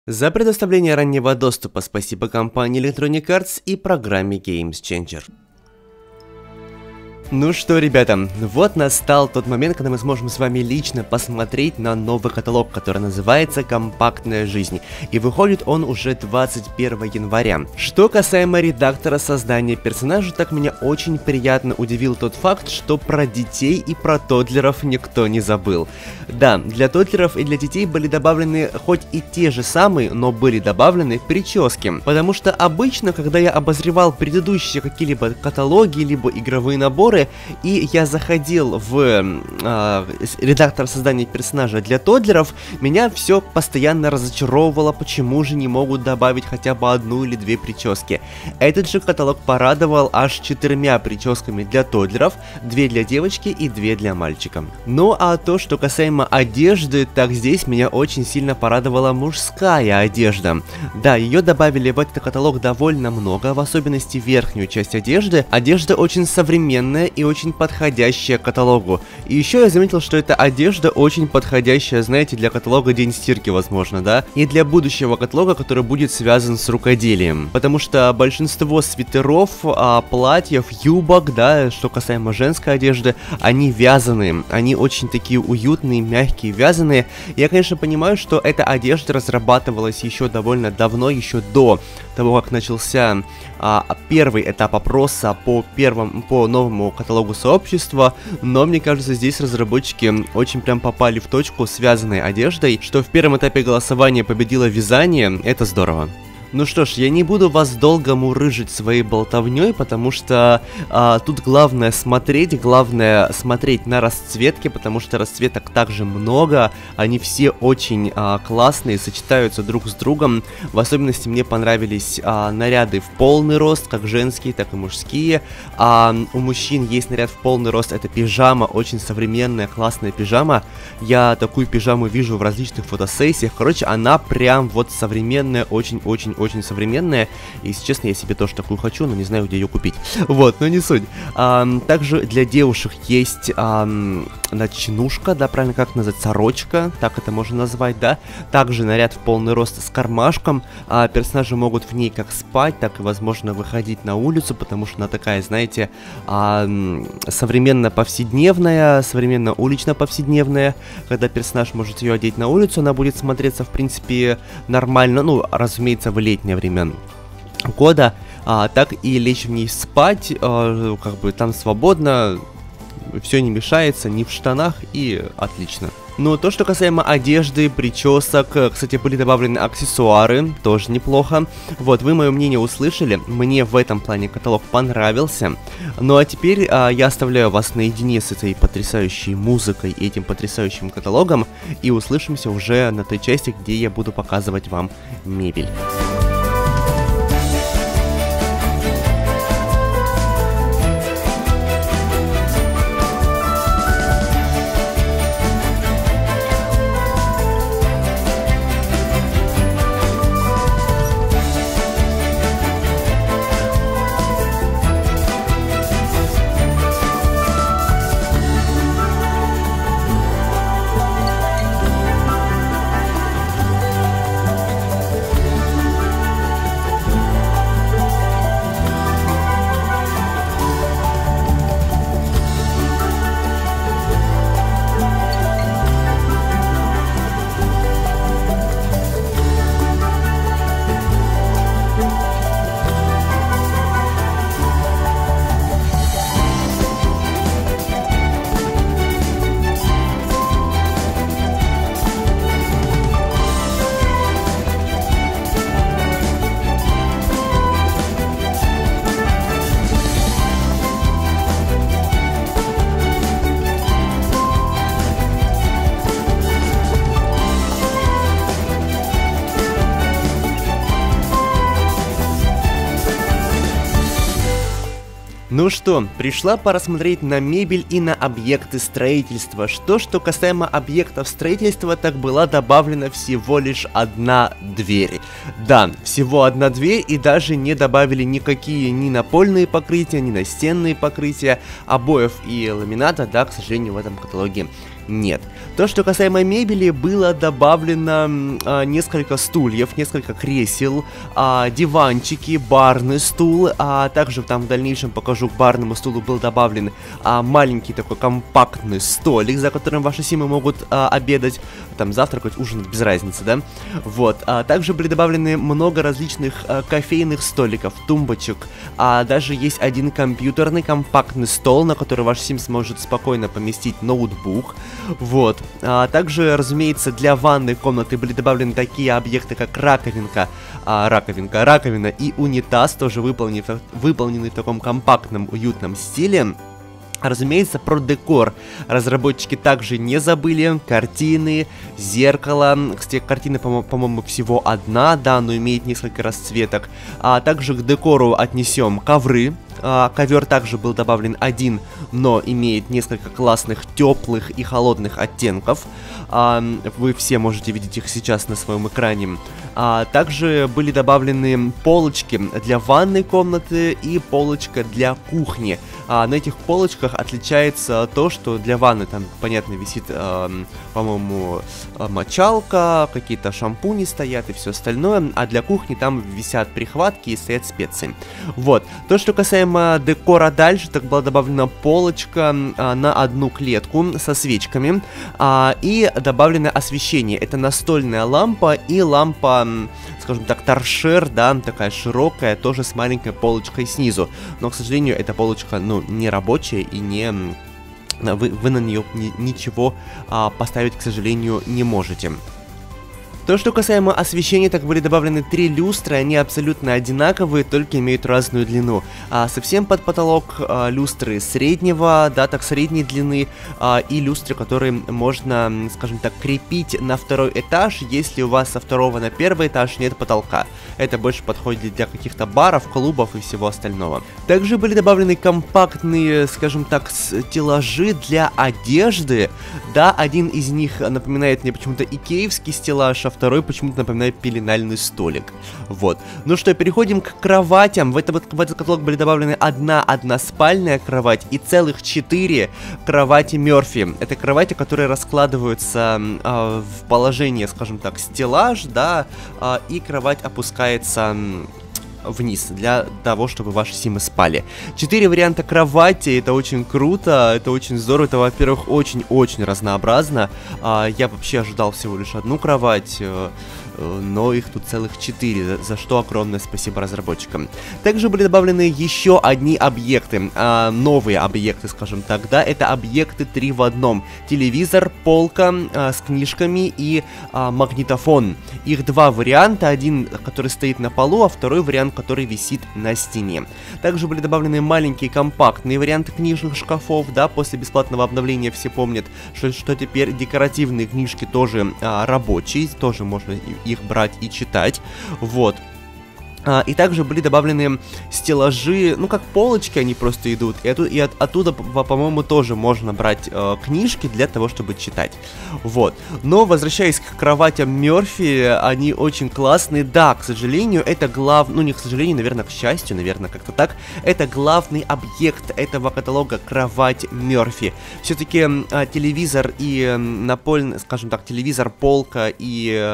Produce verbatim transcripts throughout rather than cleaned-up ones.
За предоставление раннего доступа спасибо компании Electronic Arts и программе Games Changer. Ну что, ребята, вот настал тот момент, когда мы сможем с вами лично посмотреть на новый каталог, который называется «Компактная жизнь», и выходит он уже двадцать первого января. Что касаемо редактора создания персонажа, так меня очень приятно удивил тот факт, что про детей и про тоддлеров никто не забыл. Да, для тоддлеров и для детей были добавлены хоть и те же самые, но были добавлены прически, потому что обычно, когда я обозревал предыдущие какие-либо каталоги, либо игровые наборы, и я заходил в э, редактор создания персонажа для тоддлеров, меня все постоянно разочаровывало, почему же не могут добавить хотя бы одну или две прически. Этот же каталог порадовал аж четырьмя прическами для тоддлеров, две для девочки и две для мальчика. Ну а то, что касаемо одежды, так здесь меня очень сильно порадовала мужская одежда. Да, ее добавили в этот каталог довольно много, в особенности верхнюю часть одежды. Одежда очень современная и очень подходящая к каталогу. И еще я заметил, что эта одежда очень подходящая, знаете, для каталога День стирки, возможно, да? И для будущего каталога, который будет связан с рукоделием. Потому что большинство свитеров, а, платьев, юбок, да, что касаемо женской одежды, они вязаные. Они очень такие уютные, мягкие, вязаные. Я, конечно, понимаю, что эта одежда разрабатывалась еще довольно давно, еще до того, как начался а, первый этап опроса по первому, по новому каталогу сообщества, но мне кажется, здесь разработчики очень прям попали в точку с вязаной одеждой, что в первом этапе голосования победило вязание, это здорово. Ну что ж, я не буду вас долго мурыжить своей болтовней, потому что а, тут главное смотреть, главное смотреть на расцветки, потому что расцветок также много, они все очень а, классные, сочетаются друг с другом. В особенности мне понравились а, наряды в полный рост, как женские, так и мужские. А, у мужчин есть наряд в полный рост, это пижама, очень современная, классная пижама. Я такую пижаму вижу в различных фотосессиях, короче, она прям вот современная, очень-очень очень современная, и, если честно, я себе тоже такую хочу, но не знаю, где ее купить. Вот, но не суть. А, также для девушек есть а, ночнушка, да, правильно, как назвать, сорочка, так это можно назвать, да. Также наряд в полный рост с кармашком. А, персонажи могут в ней как спать, так и, возможно, выходить на улицу, потому что она такая, знаете, а, современно-повседневная, современно-улично-повседневная. Когда персонаж может ее одеть на улицу, она будет смотреться, в принципе, нормально, ну, разумеется, в летнее время года, а, так и лечь в ней спать, а, как бы там свободно, все не мешается, не в штанах, и отлично. Но то, что касаемо одежды, причесок, кстати, были добавлены аксессуары, тоже неплохо. Вот, вы мое мнение услышали, мне в этом плане каталог понравился. Ну а теперь а, я оставляю вас наедине с этой потрясающей музыкой и этим потрясающим каталогом, и услышимся уже на той части, где я буду показывать вам мебель. Ну что, пришла пора смотреть на мебель и на объекты строительства. Что, что касаемо объектов строительства, так была добавлена всего лишь одна дверь. Да, всего одна дверь, и даже не добавили никакие ни напольные покрытия, ни настенные покрытия, обоев и ламината, да, к сожалению, в этом каталоге нет. То, что касаемо мебели, было добавлено а, несколько стульев, несколько кресел, а, диванчики, барный стул, а также там в дальнейшем покажу, к барному стулу был добавлен а, маленький такой компактный столик, за которым ваши симы могут а, обедать, там завтракать, ужинать, без разницы, да? Вот. А также были добавлены много различных а, кофейных столиков, тумбочек, а даже есть один компьютерный компактный стол, на который ваш сим сможет спокойно поместить ноутбук. Вот. А также, разумеется, для ванной комнаты были добавлены такие объекты, как раковинка, а, раковинка, раковина и унитаз, тоже выполнены, выполнены в таком компактном, уютном стиле. Разумеется, про декор разработчики также не забыли. Картины, зеркало. Кстати, картина, по-моему, всего одна, да, но имеет несколько расцветок. А также к декору отнесем ковры. А, ковер также был добавлен один, но имеет несколько классных теплых и холодных оттенков. А, вы все можете видеть их сейчас на своем экране. А, также были добавлены полочки для ванной комнаты и полочка для кухни. А, на этих полочках отличается то, что для ванны там, понятно, висит, э, по-моему, мочалка, какие-то шампуни стоят и все остальное, а для кухни там висят прихватки и стоят специи. Вот. То, что касаемо декора дальше, так была добавлена полочка а, на одну клетку со свечками, а, и добавлено освещение. Это настольная лампа и лампа, скажем так, торшер, да, такая широкая, тоже с маленькой полочкой снизу. Но, к сожалению, эта полочка, ну, не рабочая и не... Вы, вы на нее ни, ничего а, поставить, к сожалению, не можете. То, что касаемо освещения, так были добавлены три люстры, они абсолютно одинаковые, только имеют разную длину. А совсем под потолок а, люстры среднего, да, так средней длины, а, и люстры, которые можно, скажем так, крепить на второй этаж, если у вас со второго на первый этаж нет потолка. Это больше подходит для каких-то баров, клубов и всего остального. Также были добавлены компактные, скажем так, стеллажи для одежды. Да, один из них напоминает мне почему-то икеевский стеллаж, а второй почему-то напоминает пеленальный столик. Вот. Ну что, переходим к кроватям. В этот, в этот каталог были добавлены одна односпальная кровать и целых четыре кровати Мерфи. Это кровати, которые раскладываются э, в положение, скажем так, стеллаж, да, э, и кровать опускается вниз, для того, чтобы ваши симы спали. Четыре варианта кровати, это очень круто, это очень здорово, это, во-первых, очень-очень разнообразно. А, я вообще ожидал всего лишь одну кровать, э, но их тут целых четыре, за, за что огромное спасибо разработчикам. Также были добавлены еще одни объекты, а, новые объекты, скажем так, да, это объекты три в одном. Телевизор, полка а, с книжками и а, магнитофон. Их два варианта, один, который стоит на полу, а второй вариант, который висит на стене. Также были добавлены маленькие компактные варианты книжных шкафов, да, после бесплатного обновления все помнят, что, что теперь декоративные книжки тоже а, рабочие, тоже можно их брать и читать, вот. А, и также были добавлены стеллажи, ну как полочки они просто идут, и, оту и от оттуда, по-моему, тоже можно брать э, книжки для того, чтобы читать. Вот. Но возвращаясь к кроватям Мерфи, они очень классные. Да, к сожалению, это глав... ну не к сожалению, наверное, к счастью, наверное, как-то так. Это главный объект этого каталога — кровать Мерфи. Все-таки э, телевизор и э, напольный, скажем так, телевизор, полка и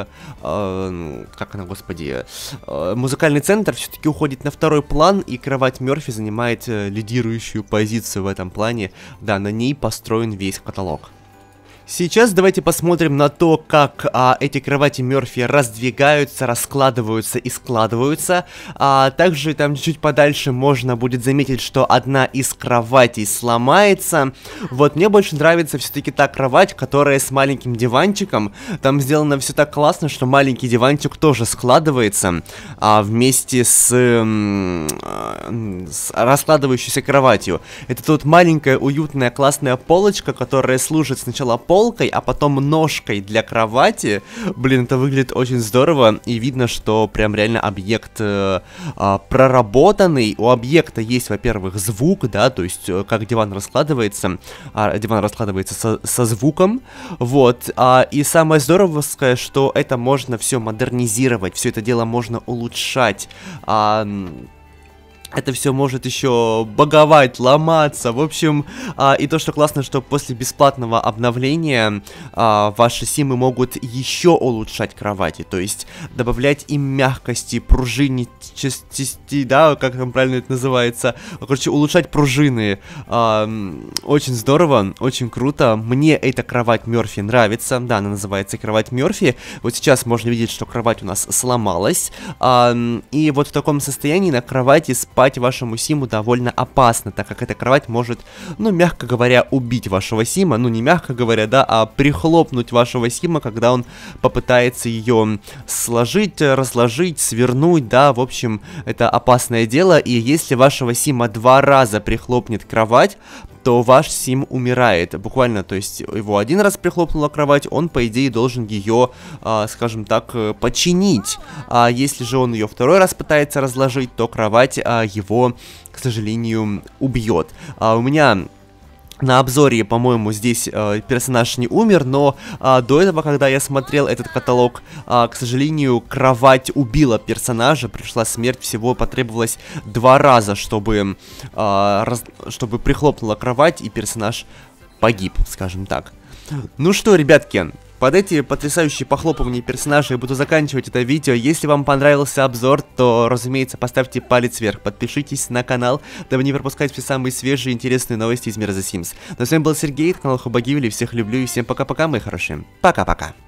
э, как она, господи, э, музыкальный центр все-таки уходит на второй план, и кровать Мерфи занимает э, лидирующую позицию в этом плане. Да, на ней построен весь каталог. Сейчас давайте посмотрим на то, как а, эти кровати Мерфи раздвигаются, раскладываются и складываются. А, также там чуть подальше можно будет заметить, что одна из кроватей сломается. Вот, мне больше нравится все-таки та кровать, которая с маленьким диванчиком. Там сделано все так классно, что маленький диванчик тоже складывается а, вместе с, с раскладывающейся кроватью. Это тут маленькая, уютная, классная полочка, которая служит сначала полкой, полкой, а потом ножкой для кровати. Блин, это выглядит очень здорово, и видно, что прям реально объект э, э, проработанный. У объекта есть, во-первых, звук, да, то есть э, как диван раскладывается, а диван раскладывается со, со звуком, вот, а, и самое здоровское, что это можно все модернизировать, все это дело можно улучшать, а, это все может еще баговать, ломаться. В общем, а, и то, что классно, что после бесплатного обновления а, ваши симы могут еще улучшать кровати, то есть добавлять им мягкости, пружинистости, да, как там правильно это называется, короче, улучшать пружины. А, очень здорово, очень круто. Мне эта кровать Мерфи нравится, да, она называется кровать Мерфи. Вот сейчас можно видеть, что кровать у нас сломалась, а, и вот в таком состоянии на кровати спать вашему симу довольно опасно, так как эта кровать может, ну, мягко говоря, убить вашего сима, ну, не мягко говоря, да, а прихлопнуть вашего сима, когда он попытается ее сложить, разложить, свернуть, да, в общем, это опасное дело, и если вашего сима два раза прихлопнет кровать, то ваш сим умирает, буквально, то есть его один раз прихлопнула кровать, он, по идее, должен ее, а, скажем так, починить, а если же он ее второй раз пытается разложить, то кровать а, его, к сожалению, убьет. А у меня... На обзоре, по-моему, здесь э, персонаж не умер, но э, до этого, когда я смотрел этот каталог, э, к сожалению, кровать убила персонажа, пришла смерть, всего потребовалось два раза, чтобы, э, раз, чтобы прихлопнула кровать, и персонаж погиб, скажем так. Ну что, ребятки... Под эти потрясающие похлопывания персонажей я буду заканчивать это видео. Если вам понравился обзор, то, разумеется, поставьте палец вверх, подпишитесь на канал, дабы не пропускать все самые свежие и интересные новости из мира The Sims. Ну а с вами был Сергей, канал Хобагивили, всех люблю и всем пока-пока, мои хорошие. Пока-пока.